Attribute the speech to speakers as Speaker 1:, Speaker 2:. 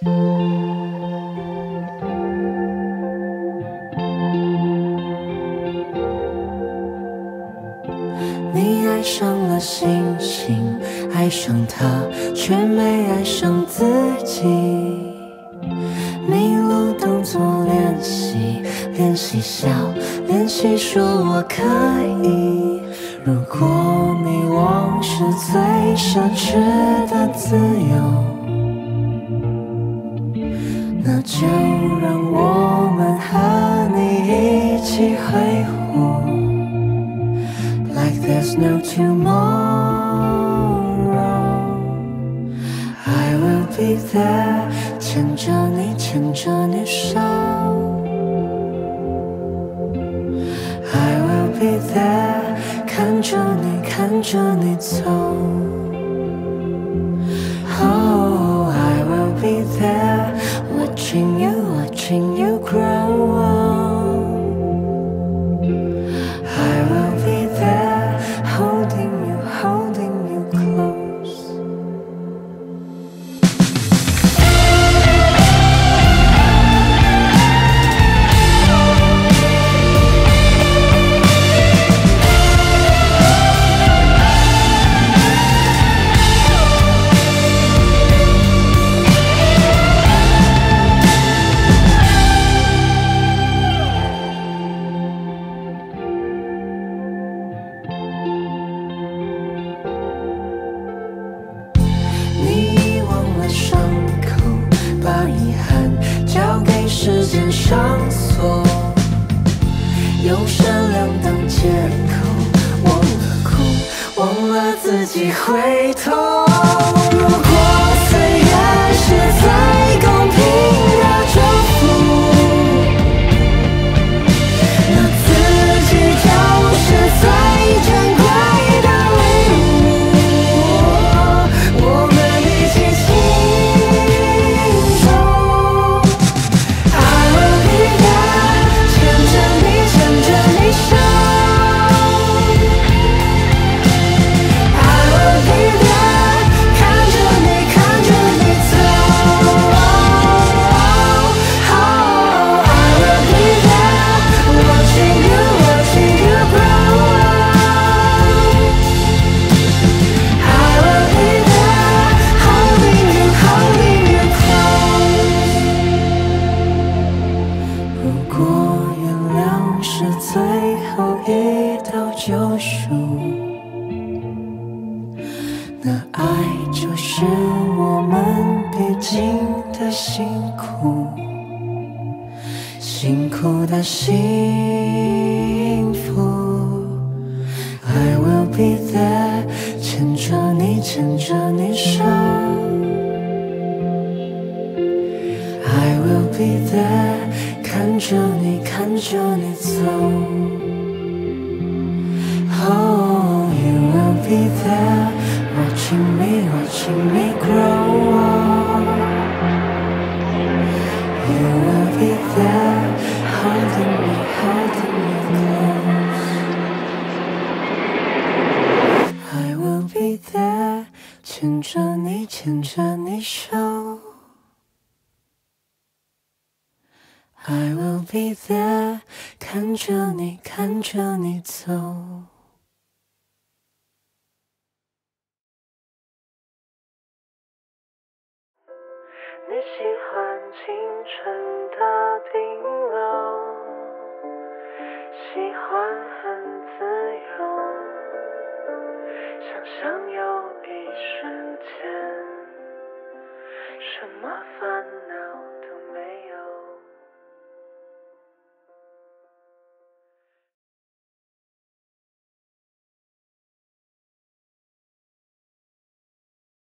Speaker 1: 你爱上了星星，爱上他，却没爱上自己。迷路动作练习，练习笑，练习说我可以。如果迷惘是最奢侈的自由，那就让我们和你一起挥霍。Like there's no tomorrow, I will be there， 牵着你，牵着你手。I will be there， 看着你，看着你走。Oh, I will be there, watching you, watching you grow.I will be there, holding you, holding you close. 时间上锁，用善良当借口，忘了哭，忘了自己回头。如果岁月是最公平的祝福，那自己就是最珍贵的礼物。我们一起庆祝。救赎，那爱就是我们必经的辛苦，辛苦的幸福。I will be there， 牵着你，牵着你手。I will be there， 看着你，看着你走。Oh, you will be there, watching me, watching me grow. You will be there, holding me, holding me close. I will be there, 牵着你，牵着你手。I will be there， 看着你，看着你走。你喜欢清晨的顶楼，喜欢很自由，想象有一瞬间，什么烦恼